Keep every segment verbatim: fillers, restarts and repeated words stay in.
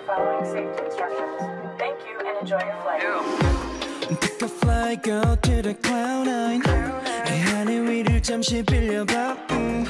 following safety instructions. Thank you and enjoy your flight. Take a flight, go to the cloud nine. 하늘 위를 잠시 빌려봐. 음.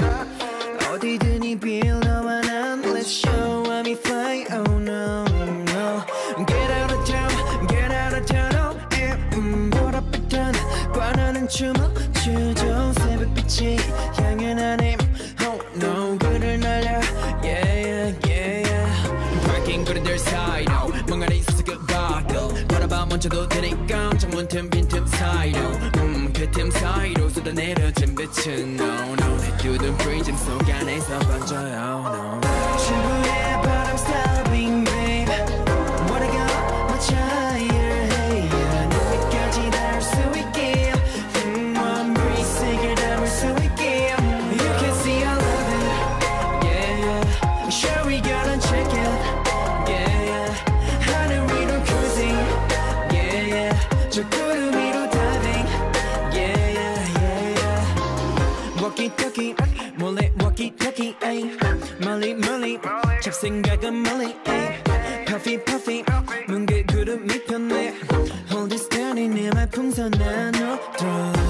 어디든 빌 너와 난 Let's show I'm fly. Oh no, no. Get out of town, get out of town. Oh yeah. 음, 보랏빛한 관하는 춤을 추죠. 새벽빛이 향해 나님. Oh no, 그를 날려. Yeah, yeah, yeah, yeah. Parking 그들들 사이로 멍하니 있어서 그 바들 바라봐 멈춰도 되니까 창문 틈 빈틈 사이로 음, 그 틈 사이로 쏟아내려진 빛은 No, no 내 뚜둔 프리즘 속 안에서 번져요 No, 충분해 but I'm stopping babe What I got much higher hey yeah 눈빛까지 닿을 수 있게 음, one breeze 세계를 담을 수 있게 You can see I love it yeah, yeah Sure we gotta check it yeah, yeah 하늘 위로 cruising yeah, yeah 저 구름 위로 diving yeah, yeah, yeah, yeah Walkie talkie 몰래 walkie talkie ay 멀리 멀리 잡생각은 멀리 ay Puffy puffy 뭉게 구름이 편해 Hold it steady 내 말풍선 나눠줘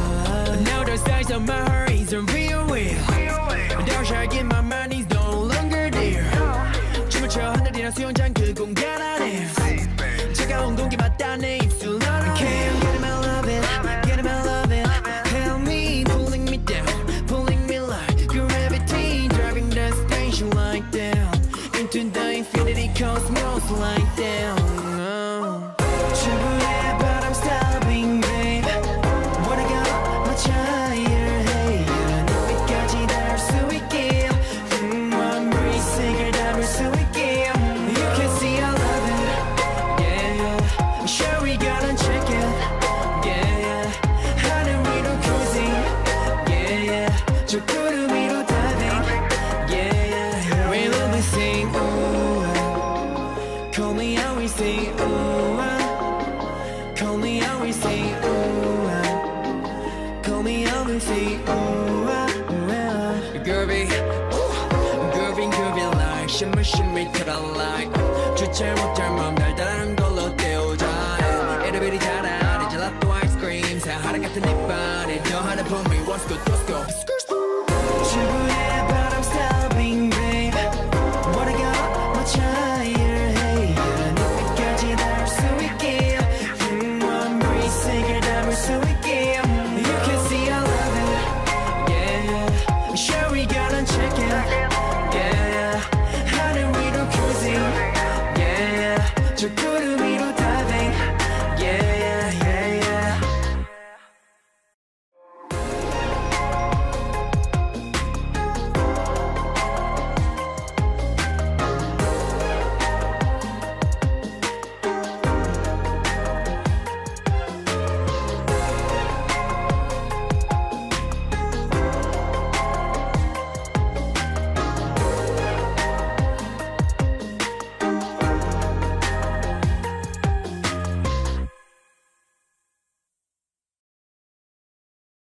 Now the size of my heart is a real real Dark shark in my mind is no longer there 춤을 춰 하늘이랑 수영장 그 공간 안에 차가운 공기 맞다 내 입술 널 Can't get him I love it Get him I love it Help me pulling me down Pulling me like gravity Driving the station like down Into the infinity cosmos like down oh. 충분해 but I'm stopping babe What I got much higher hey yeah 눈빛까지 닿을 수 있게 음, one breeze 세계를 담을 수 있게 You can see I love it yeah, yeah Sure we gotta check it yeah, yeah 하늘 위로 cruising yeah, yeah 저 구름 위로 diving yeah, yeah, yeah We love to sing ooh Call me how we sing ooh Call me how we sing ooh Call me how we sing ooh Groovy Groovy groovy like shimmer shimmy to the light 주체 못할 맘 달달한 걸로 때우자 에르베리 자라 젤라또 아이스크림 사하라 같은 네 발에 더 하나 for me once go let's go 충분해 but I'm stopping babe What I got much higher hey yeah 눈빛까지 닿을 수 있게 음, one breeze 세계를 담을 수 있게 You can see I love it yeah, yeah Sure we gotta check it yeah, yeah 하늘 위로 cruising yeah, yeah 저